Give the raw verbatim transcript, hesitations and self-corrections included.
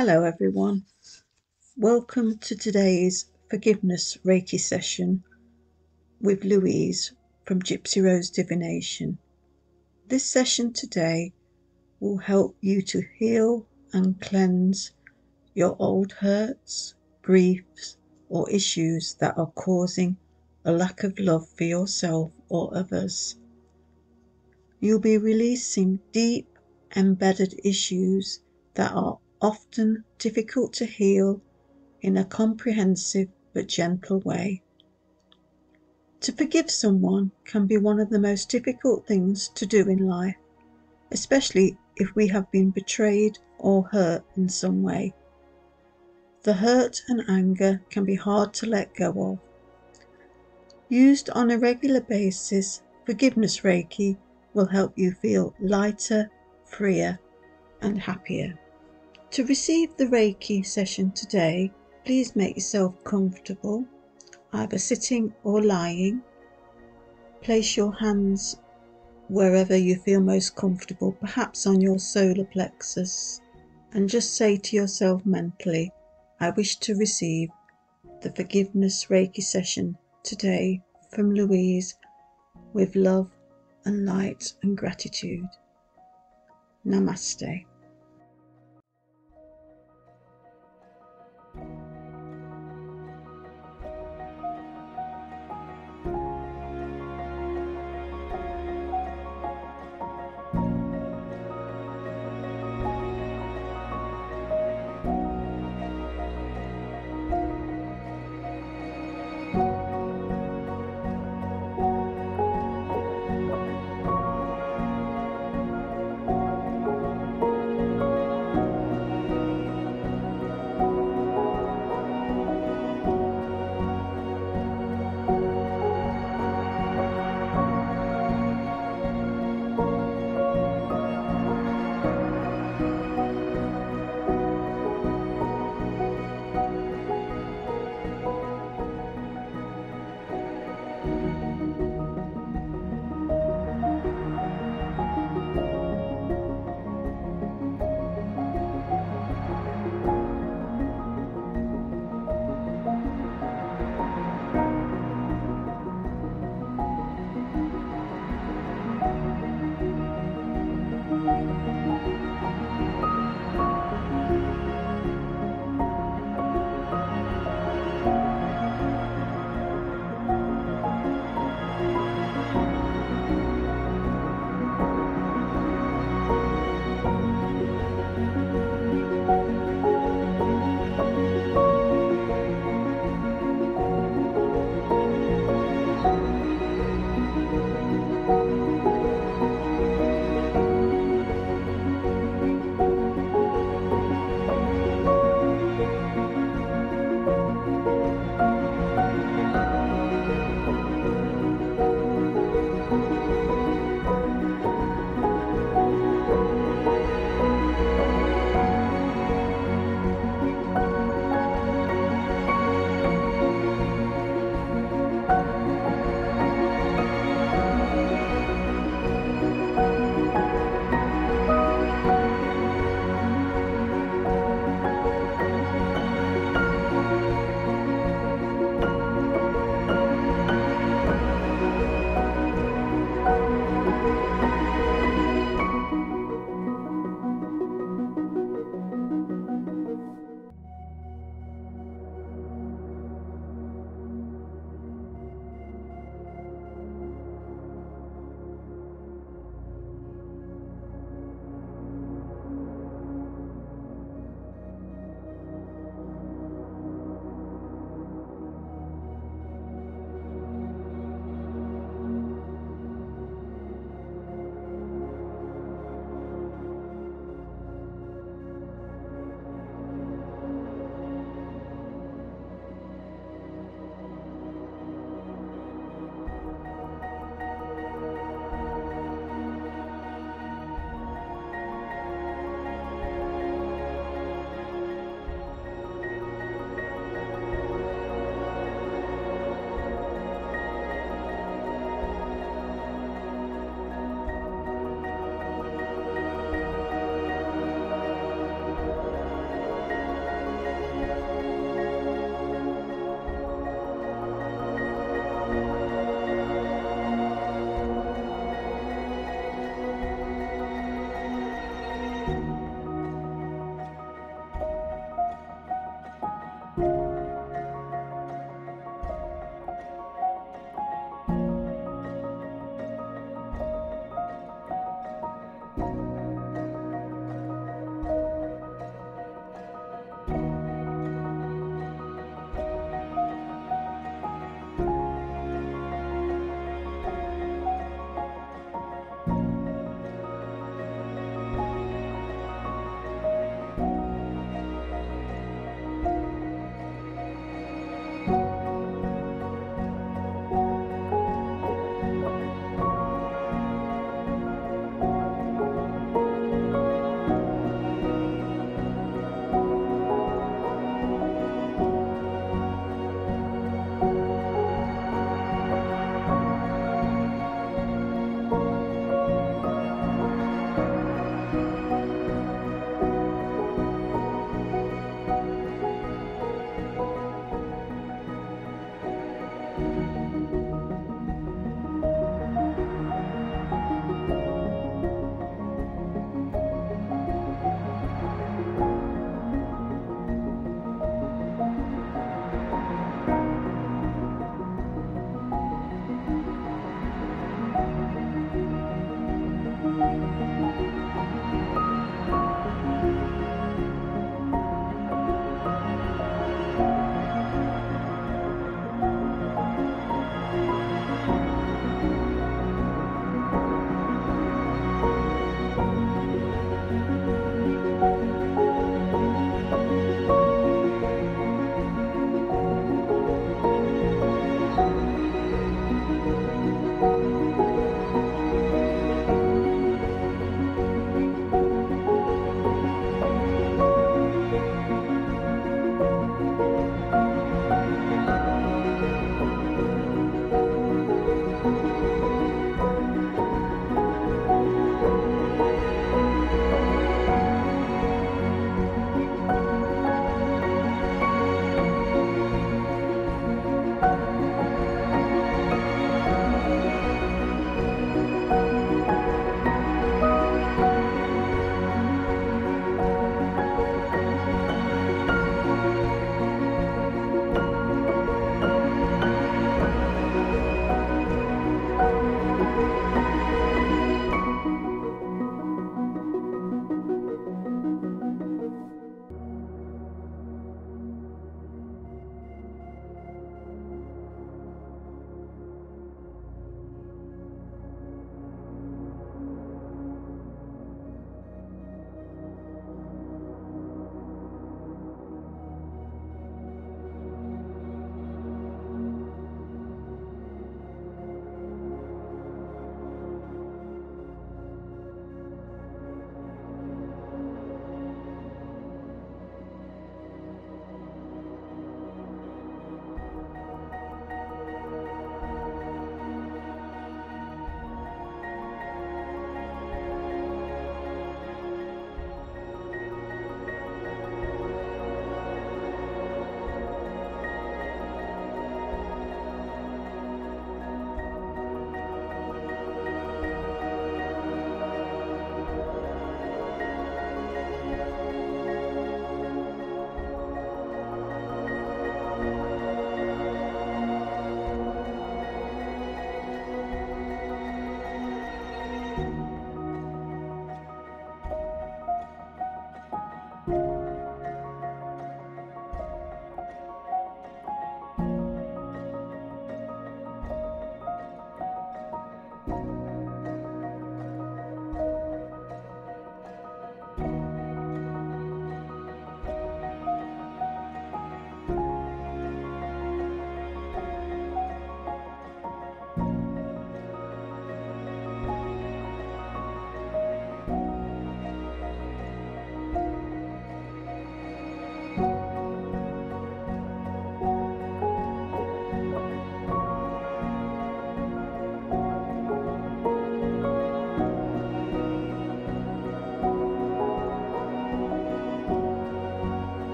Hello everyone, welcome to today's Forgiveness Reiki session with Louise from Gypsy Rose Divination. This session today will help you to heal and cleanse your old hurts, griefs or issues that are causing a lack of love for yourself or others. You'll be releasing deep embedded issues that are often difficult to heal in a comprehensive but gentle way. To forgive someone can be one of the most difficult things to do in life, especially if we have been betrayed or hurt in some way. The hurt and anger can be hard to let go of. Used on a regular basis, Forgiveness Reiki will help you feel lighter, freer, and happier. To receive the Reiki session today, please make yourself comfortable, either sitting or lying. Place your hands wherever you feel most comfortable, perhaps on your solar plexus, and just say to yourself mentally, I wish to receive the Forgiveness Reiki session today from Louise with love and light and gratitude. Namaste.